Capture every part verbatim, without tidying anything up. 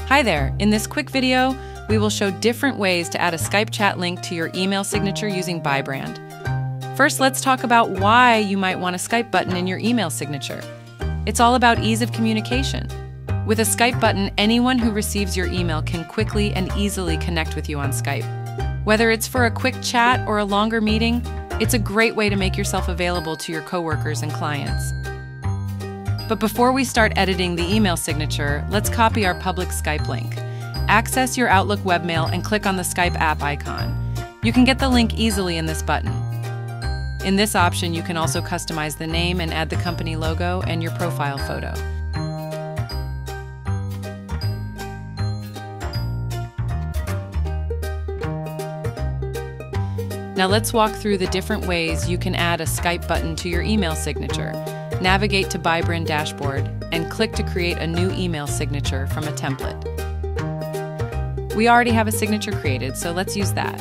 Hi there! In this quick video, we will show different ways to add a Skype chat link to your email signature using ByBrand. First, let's talk about why you might want a Skype button in your email signature. It's all about ease of communication. With a Skype button, anyone who receives your email can quickly and easily connect with you on Skype. Whether it's for a quick chat or a longer meeting, it's a great way to make yourself available to your coworkers and clients. But before we start editing the email signature, let's copy our public Skype link. Access your Outlook webmail and click on the Skype app icon. You can get the link easily in this button. In this option, you can also customize the name and add the company logo and your profile photo. Now let's walk through the different ways you can add a Skype button to your email signature. Navigate to ByBrand dashboard and click to create a new email signature from a template. We already have a signature created, so let's use that.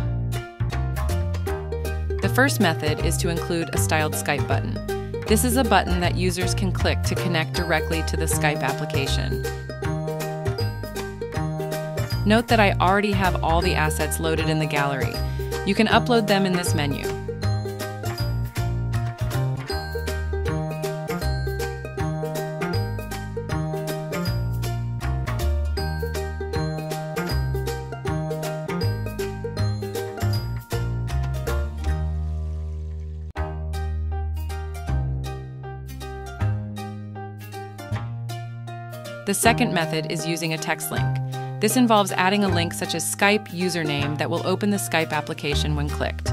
The first method is to include a styled Skype button. This is a button that users can click to connect directly to the Skype application. Note that I already have all the assets loaded in the gallery. You can upload them in this menu. The second method is using a text link. This involves adding a link such as Skype username that will open the Skype application when clicked.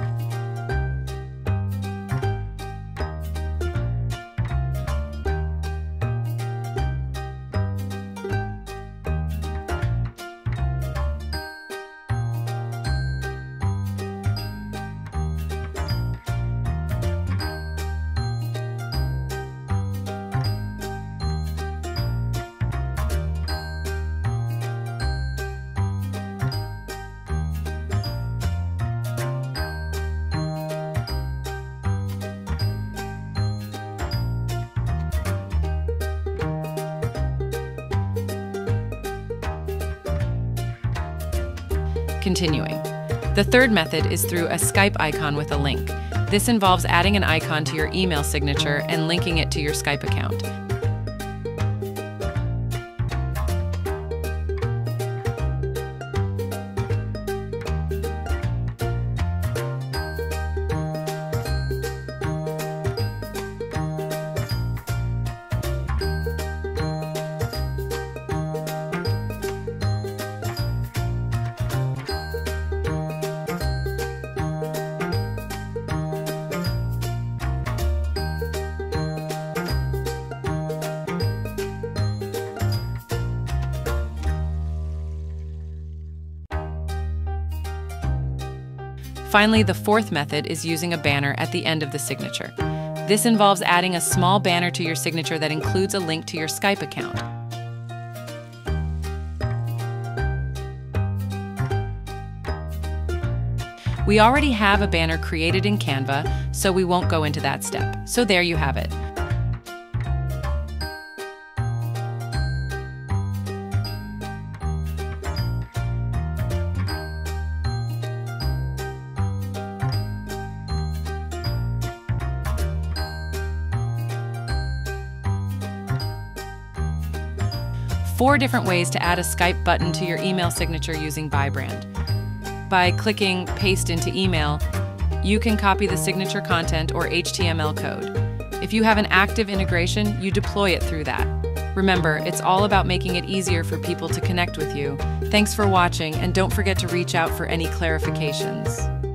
Continuing. The third method is through a Skype icon with a link. This involves adding an icon to your email signature and linking it to your Skype account. Finally, the fourth method is using a banner at the end of the signature. This involves adding a small banner to your signature that includes a link to your Skype account. We already have a banner created in Canva, so we won't go into that step. So there you have it. Four different ways to add a Skype button to your email signature using ByBrand. By clicking Paste into Email, you can copy the signature content or H T M L code. If you have an active integration, you deploy it through that. Remember, it's all about making it easier for people to connect with you. Thanks for watching, and don't forget to reach out for any clarifications.